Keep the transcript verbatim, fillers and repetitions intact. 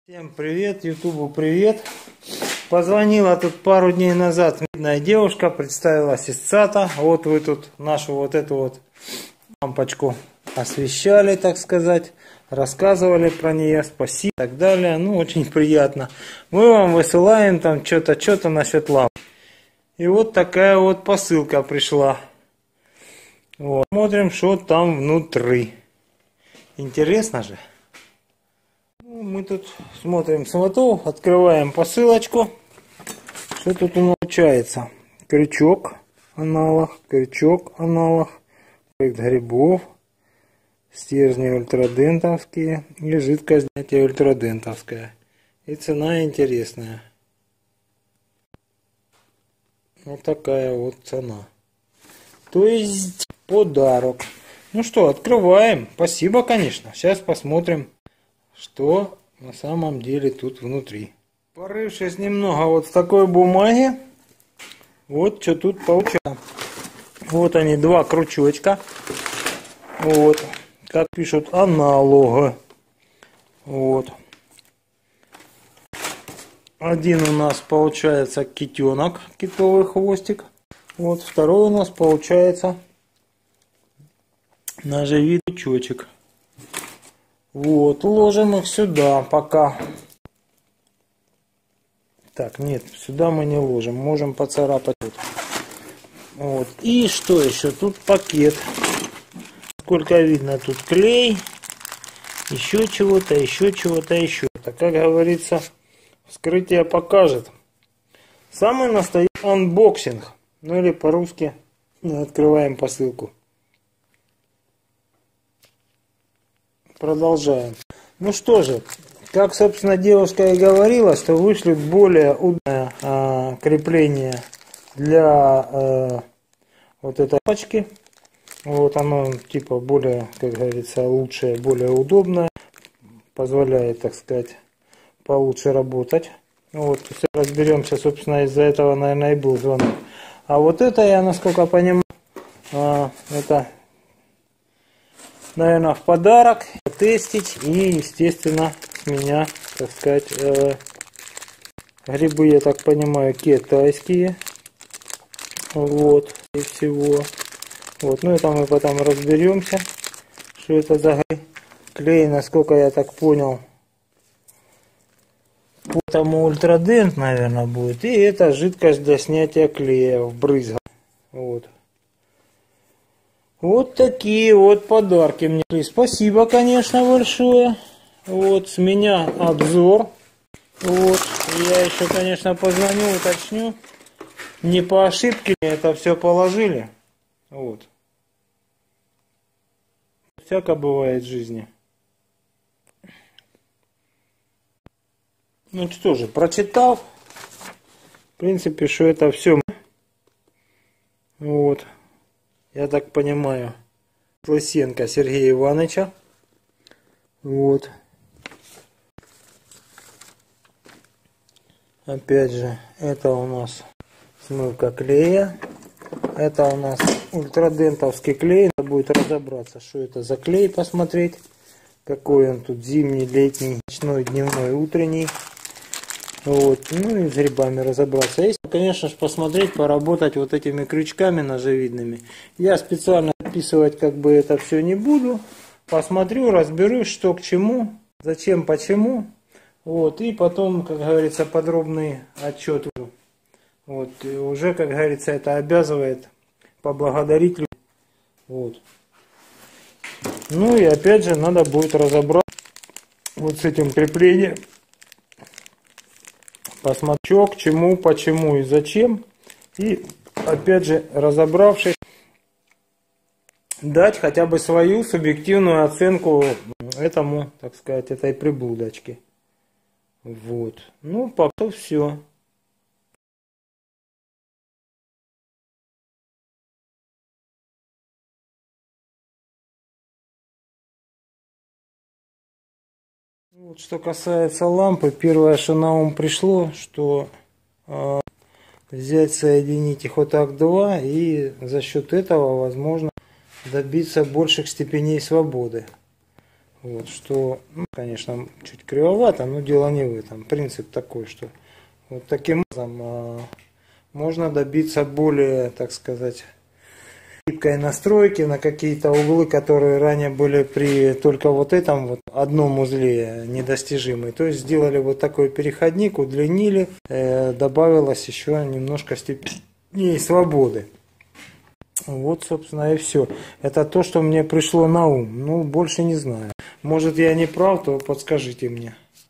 Всем привет, ютубу привет. Позвонила тут пару дней назад видная девушка, представилась из ЦАТа. Вот вы тут нашу вот эту вот лампочку освещали, так сказать. Рассказывали про нее, спасибо и так далее. Ну, очень приятно. Мы вам высылаем там что-то, что-то насчет ламп. И вот такая вот посылка пришла. Вот. Смотрим, что там внутри. Интересно же. Мы тут смотрим сватов, открываем посылочку. Что тут у нас получается? Крючок, аналог, крючок, аналог, проект грибов, стержни ультрадентовские и жидкость снятия ультрадентовская. И цена интересная. Вот такая вот цена. То есть подарок. Ну что, открываем. Спасибо, конечно. Сейчас посмотрим, что на самом деле тут внутри. Порывшись немного вот в такой бумаге, вот что тут получается. Вот они, два крючочка. Вот, как пишут, аналога. Вот. Один у нас получается китенок, китовый хвостик. Вот, второй у нас получается ножевидный крючочек. Вот, ложим их сюда пока. Так, нет, сюда мы не ложим, можем поцарапать. Вот, и что еще? Тут пакет. Сколько видно, тут клей, еще чего-то, еще чего-то, еще. Так, как говорится, вскрытие покажет. Самый настоящий анбоксинг. Ну или по-русски открываем посылку. Продолжаем. Ну что же, как, собственно, девушка и говорила, что вышли более удобное а, крепление для а, вот этой пачки. Вот оно типа более, как говорится, лучшее, более удобное. Позволяет, так сказать, получше работать. Вот, все разберемся, собственно, из-за этого, наверное, и был звонок. А вот это, я насколько понимаю, а, это, наверное, в подарок тестить. И, естественно, с меня, так сказать, э, грибы, я так понимаю, китайские. Вот, и всего. Вот, ну это мы потом разберемся, что это за гриб. Клей, насколько я так понял, потому ультрадент, наверное, будет. И это жидкость для снятия клея в брызгах. Вот. Вот такие вот подарки мне. Спасибо, конечно, большое. Вот, с меня обзор. Вот. Я еще, конечно, позвоню, уточню. Не по ошибке это все положили. Вот. Всяко бывает в жизни. Ну что же, прочитав, в принципе, что это все. Вот. Я так понимаю, Лысенко Сергея Ивановича. Вот. Опять же, это у нас смывка клея. Это у нас ультрадентовский клей. Надо будет разобраться, что это за клей, посмотреть. Какой он тут зимний, летний, ночной, дневной, утренний. Вот. Ну и с грибами разобраться. Есть, конечно же, посмотреть, поработать вот этими крючками ножевидными. Я специально описывать как бы это все не буду. Посмотрю, разберусь, что к чему, зачем, почему. Вот. И потом, как говорится, подробный отчет. Вот. И уже, как говорится, это обязывает поблагодарить людей. Вот. Ну и опять же, надо будет разобраться вот с этим креплением. Посмотрю, к чему, почему и зачем. И опять же, разобравшись, дать хотя бы свою субъективную оценку этому, так сказать, этой приблудочке. Вот. Ну, пока все. Вот, что касается лампы, первое, что на ум пришло, что э, взять, соединить их вот так два, и за счет этого возможно добиться больших степеней свободы. Вот, что, ну, конечно, чуть кривовато, но дело не в этом. Принцип такой, что вот таким образом а, можно добиться более, так сказать, гибкой настройки на какие-то углы, которые ранее были при только вот этом вот одном узле недостижимые. То есть сделали вот такой переходник, удлинили, э, добавилось еще немножко степени свободы. Вот, собственно, и все. Это то, что мне пришло на ум. Ну, больше не знаю. Может, я не прав, то подскажите мне.